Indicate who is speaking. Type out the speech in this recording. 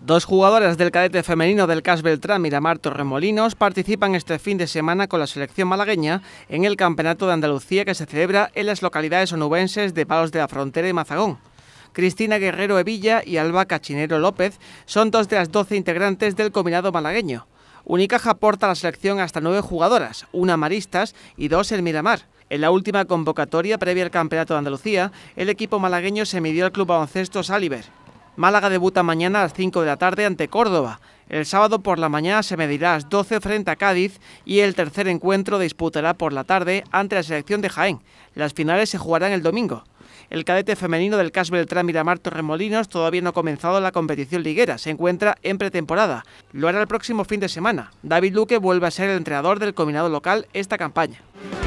Speaker 1: Dos jugadoras del cadete femenino del CAS Beltrán, Miramar Torremolinos, participan este fin de semana con la selección malagueña en el Campeonato de Andalucía que se celebra en las localidades onubenses de Palos de la Frontera y Mazagón. Cristina Guerrero Evilla y Alba Cachinero López son dos de las 12 integrantes del combinado malagueño. Unicaja aporta a la selección hasta 9 jugadoras, una maristas y 2 en Miramar. En la última convocatoria previa al Campeonato de Andalucía, el equipo malagueño se midió al Club Baloncesto Saliver. Málaga debuta mañana a las 5 de la tarde ante Córdoba. El sábado por la mañana se medirá a las 12 frente a Cádiz y el tercer encuentro disputará por la tarde ante la selección de Jaén. Las finales se jugarán el domingo. El cadete femenino del CAS Beltrán Miramar Torremolinos todavía no ha comenzado la competición liguera, se encuentra en pretemporada. Lo hará el próximo fin de semana. David Luque vuelve a ser el entrenador del combinado local esta campaña.